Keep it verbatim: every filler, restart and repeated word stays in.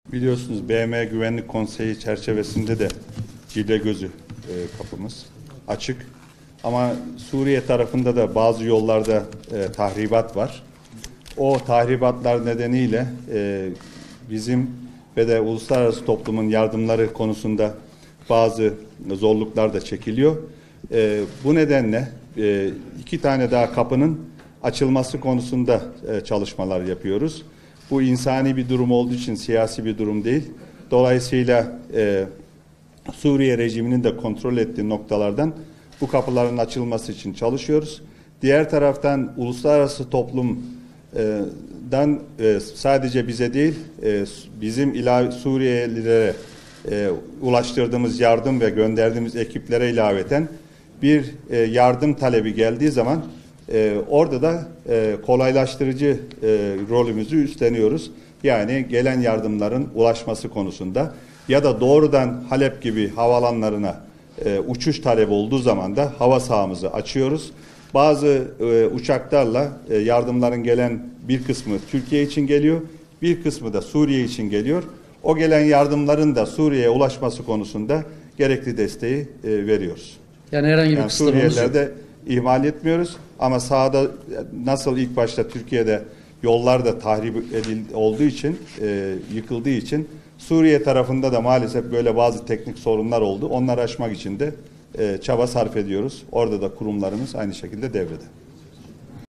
Biliyorsunuz B M Güvenlik Konseyi çerçevesinde de Cille Gözü e, kapımız açık. Ama Suriye tarafında da bazı yollarda e, tahribat var. O tahribatlar nedeniyle e, bizim ve de uluslararası toplumun yardımları konusunda bazı zorluklar da çekiliyor. E, bu nedenle e, iki tane daha kapının açılması konusunda e, çalışmalar yapıyoruz. Bu insani bir durum olduğu için siyasi bir durum değil. Dolayısıyla e, Suriye rejiminin de kontrol ettiği noktalardan bu kapıların açılması için çalışıyoruz. Diğer taraftan uluslararası toplumdan e, sadece bize değil, e, bizim ilave Suriyelilere e, ulaştırdığımız yardım ve gönderdiğimiz ekiplere ilaveten bir e, yardım talebi geldiği zaman e, orada da e, kolaylaştırıcı e, rolümüzü üstleniyoruz. Yani gelen yardımların ulaşması konusunda ya da doğrudan Halep gibi havalanlarına e, uçuş talebi olduğu zaman da hava sahamızı açıyoruz. Bazı e, uçaklarla e, yardımların gelen bir kısmı Türkiye için geliyor, bir kısmı da Suriye için geliyor. O gelen yardımların da Suriye'ye ulaşması konusunda gerekli desteği e, veriyoruz. Yani herhangi bir yani kısıtlamamız yok. Suriyelilerde ihmal etmiyoruz ama sahada nasıl ilk başta Türkiye'de yollar da tahrip edildi olduğu için, e, yıkıldığı için Suriye tarafında da maalesef böyle bazı teknik sorunlar oldu. Onları aşmak için de e, çaba sarf ediyoruz. Orada da kurumlarımız aynı şekilde devrede.